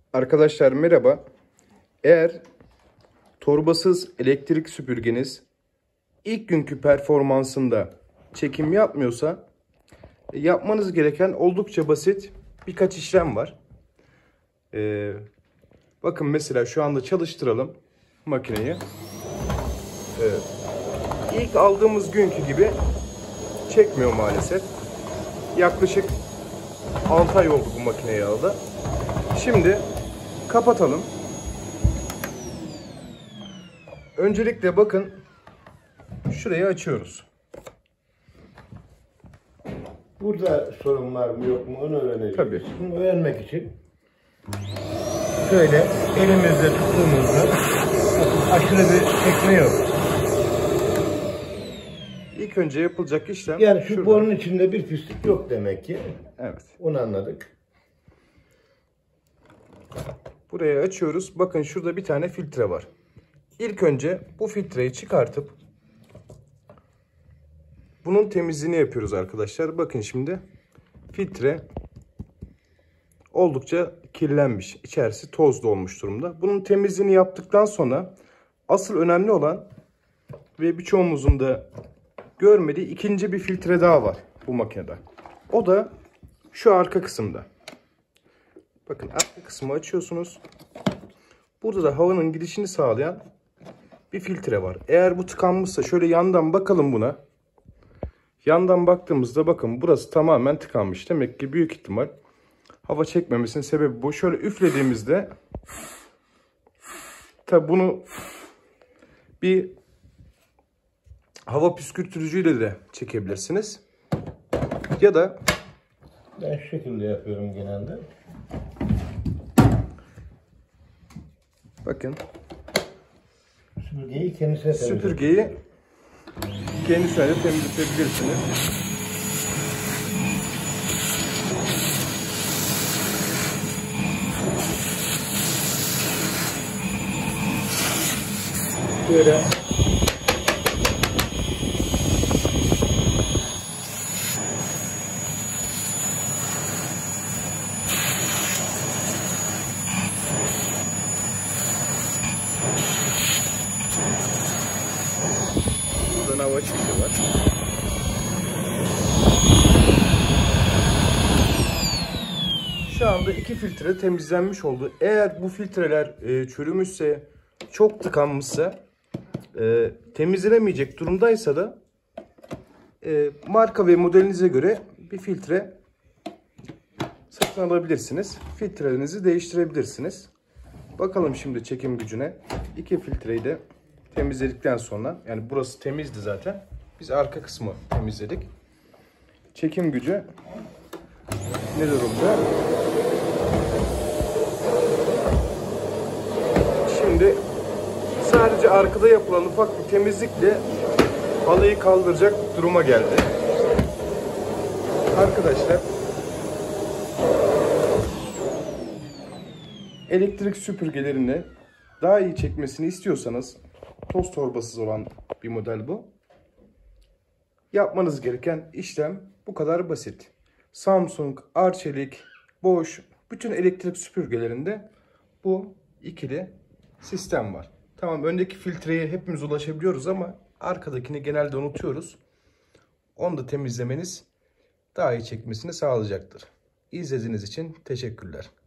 Arkadaşlar merhaba. Eğer torbasız elektrik süpürgeniz ilk günkü performansında çekim yapmıyorsa yapmanız gereken oldukça basit birkaç işlem var. Bakın mesela şu anda çalıştıralım makineyi. Evet. İlk aldığımız günkü gibi çekmiyor maalesef. Yaklaşık 6 ay oldu bu makineyi alalı. Şimdi kapatalım. Öncelikle bakın şurayı açıyoruz. Burada sorun var mı yok mu onu öğreneceğiz. Tabii. Bunu öğrenmek için şöyle elimizde tuttuğumuzda aşırı bir çekme yok. İlk önce yapılacak işlem Yani şu şurada. borunun içinde bir pislik yok demek ki. Evet. Onu anladık. Burayı açıyoruz. Bakın şurada bir tane filtre var. İlk önce bu filtreyi çıkartıp bunun temizliğini yapıyoruz arkadaşlar. Bakın şimdi filtre oldukça kirlenmiş. İçerisi toz dolmuş durumda. Bunun temizliğini yaptıktan sonra asıl önemli olan ve birçoğumuzun da görmediği ikinci bir filtre daha var bu makinede. O da şu arka kısımda. Bakın arka kısmı açıyorsunuz. Burada da havanın gidişini sağlayan bir filtre var. Eğer bu tıkanmışsa şöyle yandan bakalım buna. Yandan baktığımızda bakın burası tamamen tıkanmış. Demek ki büyük ihtimal hava çekmemesinin sebebi bu. Şöyle üflediğimizde tabi bunu bir hava püskürtücüyle de çekebilirsiniz. Ya da Ben şu şekilde yapıyorum genelde. bakın Süpürgeyi kendisine süpürgeyi kendisine de temizletebilirsiniz. Böyle Buradan hava çıkışı var. Şu anda iki filtre temizlenmiş oldu. Eğer bu filtreler çürümüşse, çok tıkanmışsa, temizlenemeyecek durumdaysa da marka ve modelinize göre bir filtre satın alabilirsiniz. Filtrelerinizi değiştirebilirsiniz. Bakalım şimdi çekim gücüne. İki filtreyi de temizledikten sonra, yani burası temizdi zaten. Biz arka kısmı temizledik. Çekim gücü ne durumda? Şimdi sadece arkada yapılan ufak bir temizlikle halıyı kaldıracak duruma geldi. Arkadaşlar, elektrik süpürgelerini daha iyi çekmesini istiyorsanız, toz torbasız olan bir model bu. Yapmanız gereken işlem bu kadar basit. Samsung, Arçelik, Bosch, bütün elektrik süpürgelerinde bu ikili sistem var. Tamam, öndeki filtreye hepimiz ulaşabiliyoruz ama arkadakini genelde unutuyoruz. Onu da temizlemeniz daha iyi çekmesini sağlayacaktır. İzlediğiniz için teşekkürler.